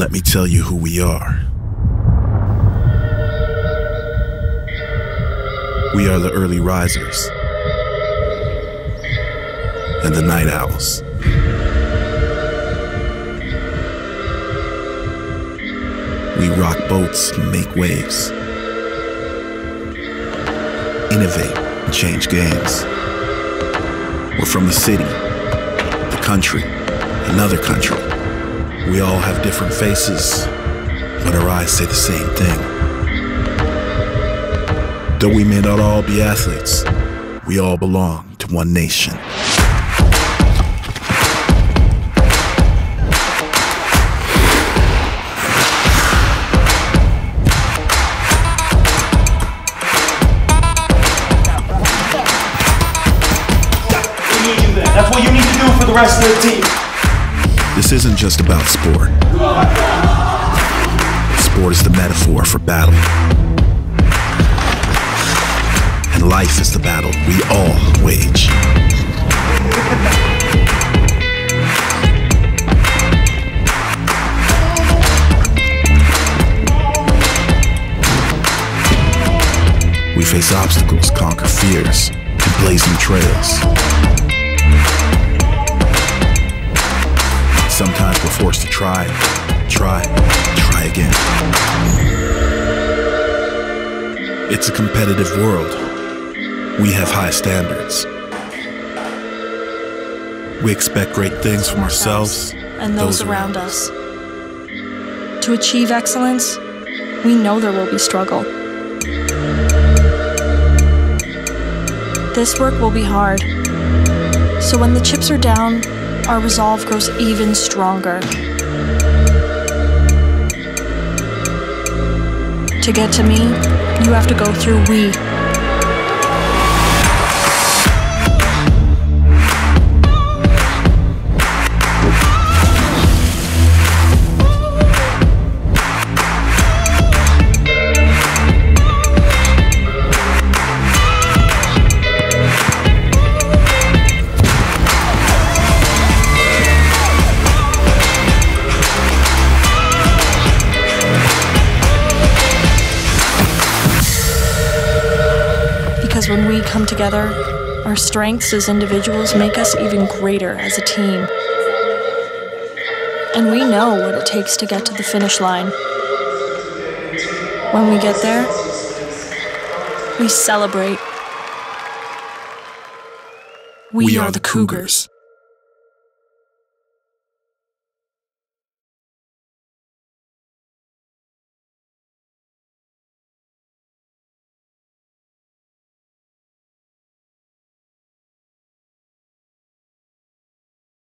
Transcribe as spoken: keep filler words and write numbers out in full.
Let me tell you who we are. We are the early risers and the night owls. We rock boats and make waves, innovate and change games. We're from the city, the country, another country. We all have different faces, but our eyes say the same thing. Though we may not all be athletes, we all belong to one nation. That's what you need to do for the rest of the team. This isn't just about sport. Sport is the metaphor for battle. And life is the battle we all wage. We face obstacles, conquer fears, and blaze new trails. Sometimes we're forced to try, try, try again. It's a competitive world. We have high standards. We expect great things from ourselves and those around us. To achieve excellence, we know there will be struggle. This work will be hard, so when the chips are down, our resolve grows even stronger. To get to me, you have to go through we. Because when we come together, our strengths as individuals make us even greater as a team. And we know what it takes to get to the finish line. When we get there, we celebrate. We, we are, are the Cougars. Cougars.